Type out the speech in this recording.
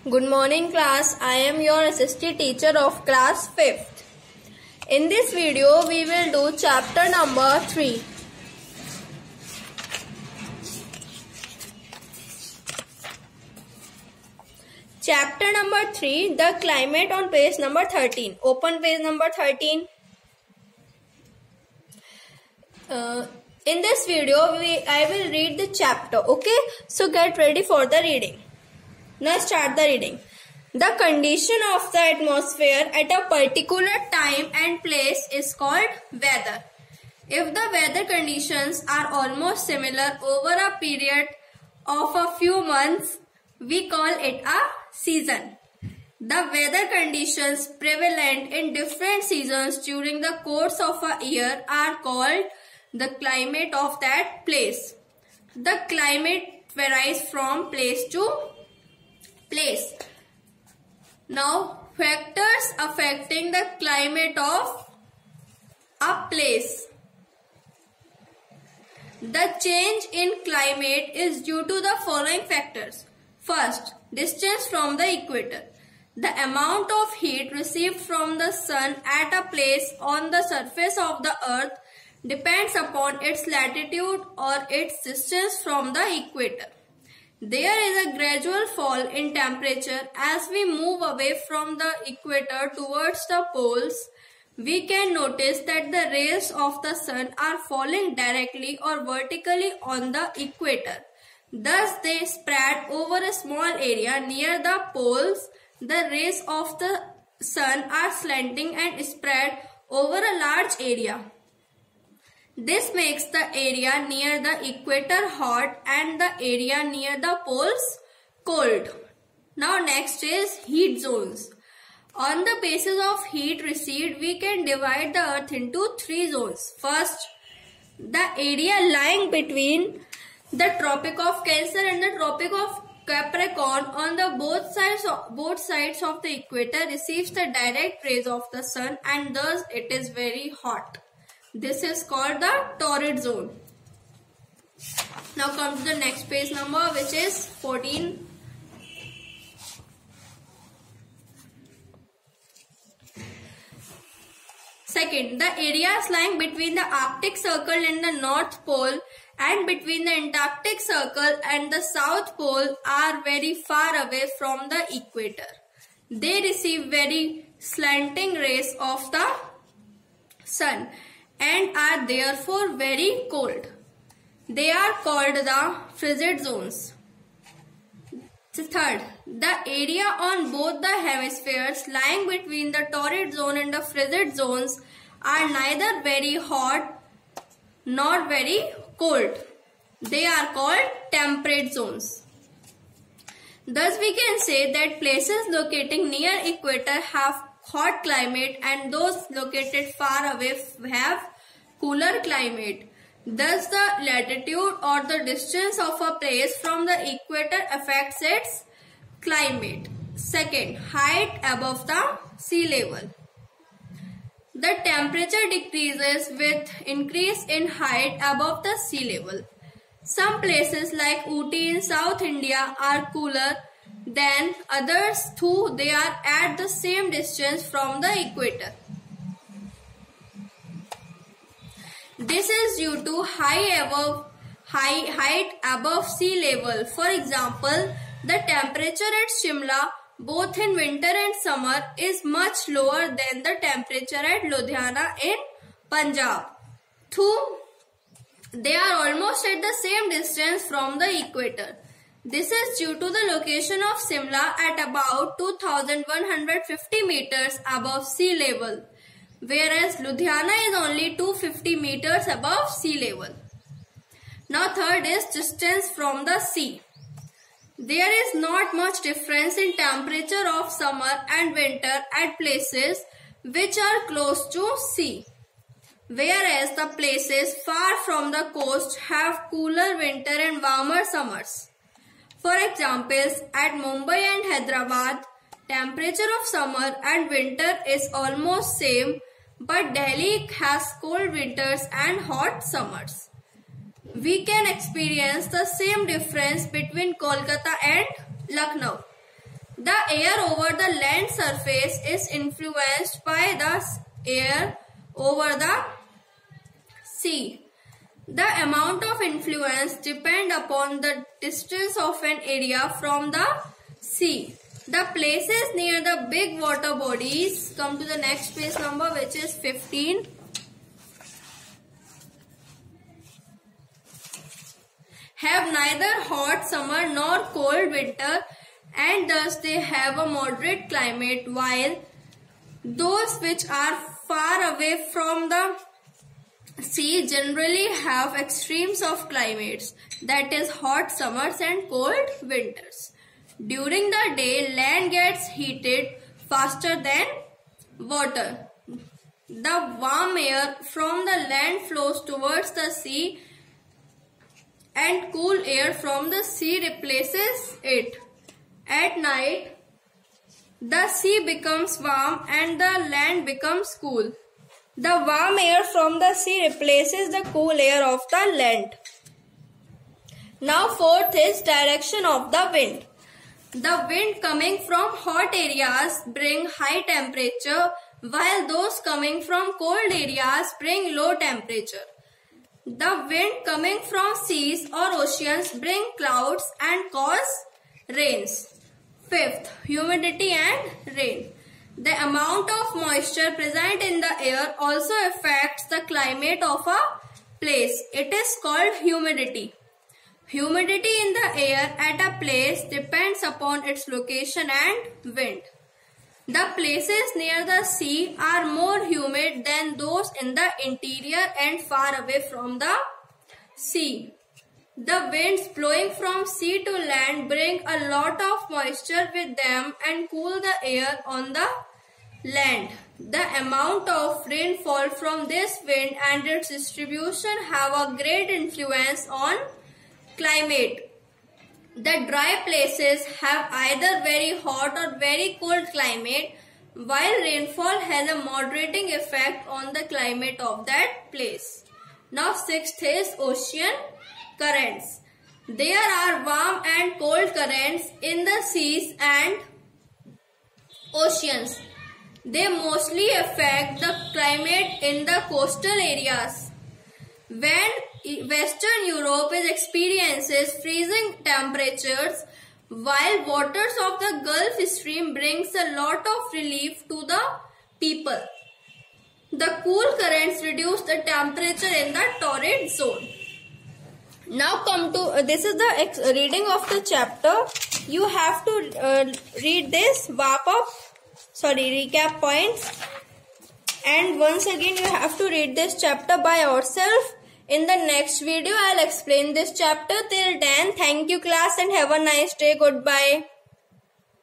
Good morning class. I am your assistant teacher of class 5th. In this video we will do chapter number 3. Chapter number 3, the climate, on page number 13. Open page number 13. In this video I will read the chapter. Okay, so get ready for the reading. Now start the reading. The condition of the atmosphere at a particular time and place is called weather. If the weather conditions are almost similar over a period of a few months, we call it a season. The weather conditions prevalent in different seasons during the course of a year are called the climate of that place. The climate varies from place to place. Now, factors affecting the climate of a place. The change in climate is due to the following factors. First, distance from the equator. The amount of heat received from the sun at a place on the surface of the earth depends upon its latitude or its distance from the equator. There is a gradual fall in temperature as we move away from the equator towards the poles. We can notice that the rays of the sun are falling directly or vertically on the equator. Thus, they spread over a small area near the poles. The rays of the sun are slanting and spread over a large area. This makes the area near the equator hot and the area near the poles cold. Now next is heat zones. On the basis of heat received, we can divide the earth into 3 zones. First, the area lying between the Tropic of Cancer and the Tropic of Capricorn on the both sides of the equator receives the direct rays of the sun and thus it is very hot. This is called the torrid zone. Now come to the next page number, which is 14. Second, the areas lying between the Arctic Circle and the North Pole and between the Antarctic Circle and the South Pole are very far away from the equator. They receive very slanting rays of the sun and are therefore very cold. They are called the frigid zones. Third, the area on both the hemispheres lying between the torrid zone and the frigid zones are neither very hot nor very cold. They are called temperate zones. Thus we can say that places locating near equator have hot climate and those located far away have cooler climate. Thus the latitude or the distance of a place from the equator affects its climate. Second, height above the sea level. The temperature decreases with increase in height above the sea level. Some places like Ooty in South India are cooler than others though they are at the same distance from the equator. This is due to height above sea level. For example, the temperature at Shimla both in winter and summer is much lower than the temperature at Ludhiana in Punjab. Though they are almost at the same distance from the equator. This is due to the location of Shimla at about 2150 meters above sea level, whereas Ludhiana is only 250 meters above sea level. Now third is distance from the sea. There is not much difference in temperature of summer and winter at places which are close to sea, whereas the places far from the coast have cooler winter and warmer summers. For examples, at Mumbai and Hyderabad, temperature of summer and winter is almost same, but Delhi has cold winters and hot summers. We can experience the same difference between Kolkata and Lucknow. The air over the land surface is influenced by the air over the sea. The amount of influence depends upon the distance of an area from the sea. The places near the big water bodies, come to the next page number, which is 15. Have neither hot summer nor cold winter, and thus they have a moderate climate, while those which are far away from the sea generally have extremes of climates, that is hot summers and cold winters. During the day, land gets heated faster than water. The warm air from the land flows towards the sea, and cool air from the sea replaces it. At night, the sea becomes warm and the land becomes cool. The warm air from the sea replaces the cool air of the land. Now fourth is direction of the wind. The wind coming from hot areas bring high temperature, while those coming from cold areas bring low temperature. The wind coming from seas or oceans bring clouds and cause rains. Fifth, humidity and rain. The amount of moisture present in the air also affects the climate of a place. It is called humidity. Humidity in the air at a place depends upon its location and wind. The places near the sea are more humid than those in the interior and far away from the sea. The winds blowing from sea to land bring a lot of moisture with them and cool the air on the land. The amount of rainfall from this wind and its distribution have a great influence on climate. The dry places have either very hot or very cold climate, while rainfall has a moderating effect on the climate of that place. Now sixth is ocean currents. There are warm and cold currents in the seas and oceans. They mostly affect the climate in the coastal areas. When Western Europe experiences freezing temperatures, while waters of the Gulf Stream brings a lot of relief to the people. The cool currents reduce the temperature in the torrid zone. Now come to, this is the reading of the chapter. You have to read this, recap points. And once again you have to read this chapter by yourself. In the next video, I'll explain this chapter. Till then, thank you class and have a nice day. Goodbye.